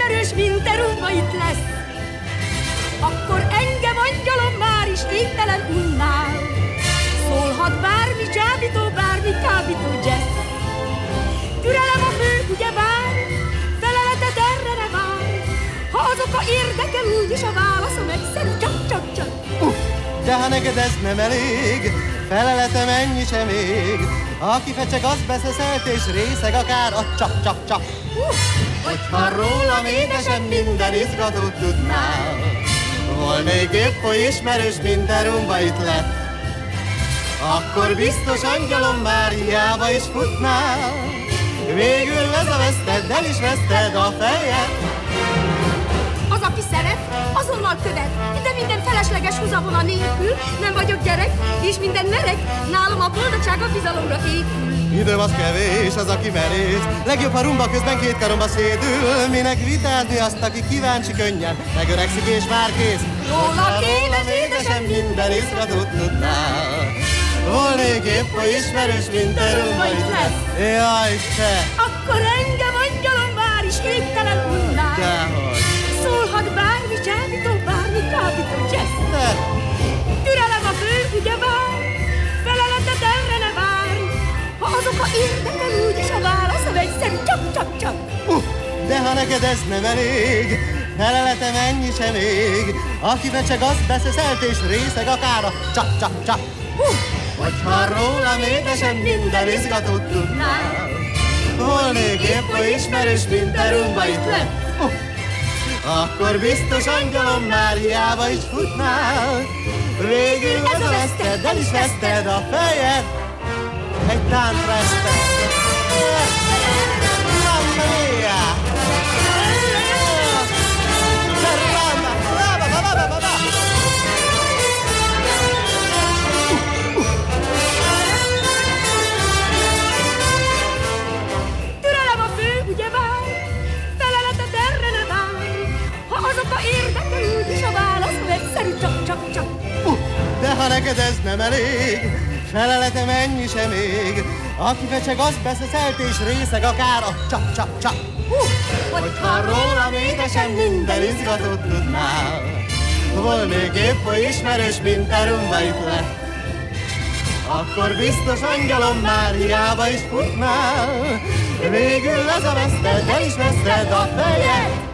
ismerős winterumba itt lesz. Akkor engem angyalom már is végtelen unnál. Szólhat bármi csábító, bármi kábító jazz. Türelem a fő, ugyebár, feleletet erre ne vár. Ha az oka érdekel, úgyis a válaszom egyszerű, csak. De ha neked ez nem elég, feleletem ennyi sem még. Aki fecseg, az beszeszelt és részeg akár a csak. Hogyha rólam édesem minden izgatót tudnál, volnék épp oly ismerős, mint a rumba itt lett. Akkor biztos angyalom már hiába is futnál. Végül lezaveszted, el is veszted a fejed. Az, aki szeret, azonnal követ, de minden felesleges húzavona nélkül. Nem vagyok gyerek, és minden merek, nálam a boldogság a bizalomra épül. Időm az kevés, az aki merész, legjobb, ha rumba közben két karomba szédül. Minek vitázni azt, aki kíváncsi könnyen, megöregszik és már kész. Róla édesem minden izgatót tudnál. Volnék épp oly ismerős, mint a rumba itt lesz. Jaj, te! Akkor engem angyalom már is végtelen unnál. Dehogy! Szólhat bármi csábító, bármi kábító jazz. Te! Türelem a fő, ugyebár, feleletet erre ne vár. Ha azok a érdekel, úgyis a válaszom egyszerű, csak. De ha neked ez nem elég, feleletem ennyi sem még. Aki fecseg, az beszeszelt és részeg akár a csak. Hogyha rólam édesem minden izgatót tudnál, volnék épp oly ismerős, mint a rumba itt lett. Akkor biztos angyalom már hiába is futnál. Végül lezaveszted, el is veszted a fejed. Egy táncra ested. Mamma mia! Türelem a fő, ugyebár, feleletet erre ne vár. Ha azok a érdekel, úgyis a válaszom egyszerű, csak. De ha neked ez nem elég, feleletem ennyi sem még. Aki fecseg, az beszeszelt és részeg akár a csak. Hogyha rólam édesem minden izgatót tudnál, volnék épp oly ismerős, mint a rumba itt lett. Akkor biztos angyalom már hiába is futnál. Végül lezaveszted, el is veszted a fejed.